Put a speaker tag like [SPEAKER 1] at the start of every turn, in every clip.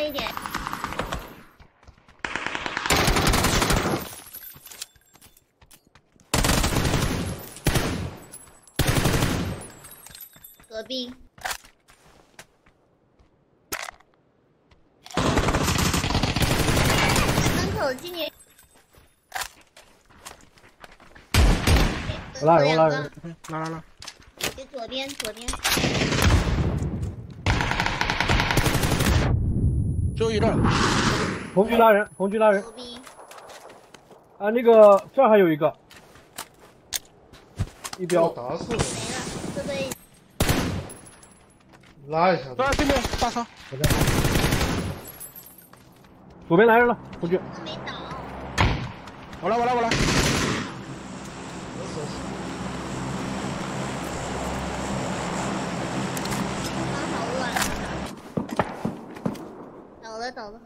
[SPEAKER 1] 快一点。隔壁。门口今年。
[SPEAKER 2] 我拉人，我拉人，
[SPEAKER 3] 拉。
[SPEAKER 1] 给左边。
[SPEAKER 3] 最后一个。
[SPEAKER 2] 红区拉人。
[SPEAKER 1] 隔壁。
[SPEAKER 2] 啊，那个这儿还有一个。一标
[SPEAKER 4] 打死我！
[SPEAKER 1] 没了，这边。
[SPEAKER 4] 拉一下。
[SPEAKER 3] 对面大车。
[SPEAKER 2] 我在。左边来人了，红区。
[SPEAKER 1] 没倒。
[SPEAKER 3] 我来。
[SPEAKER 1] 倒了。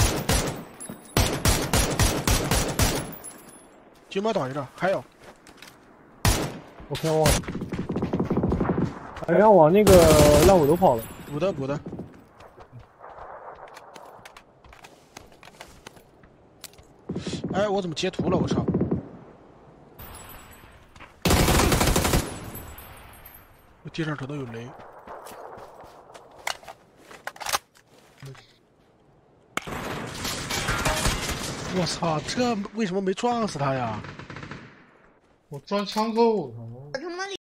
[SPEAKER 3] 金毛倒一个，还有。
[SPEAKER 2] 我看我，好像往那个烂尾楼跑了。
[SPEAKER 3] 补的。哎，我怎么截图了？我操！我地上可能有雷。我操！这为什么没撞死他呀？
[SPEAKER 4] 我钻枪后头。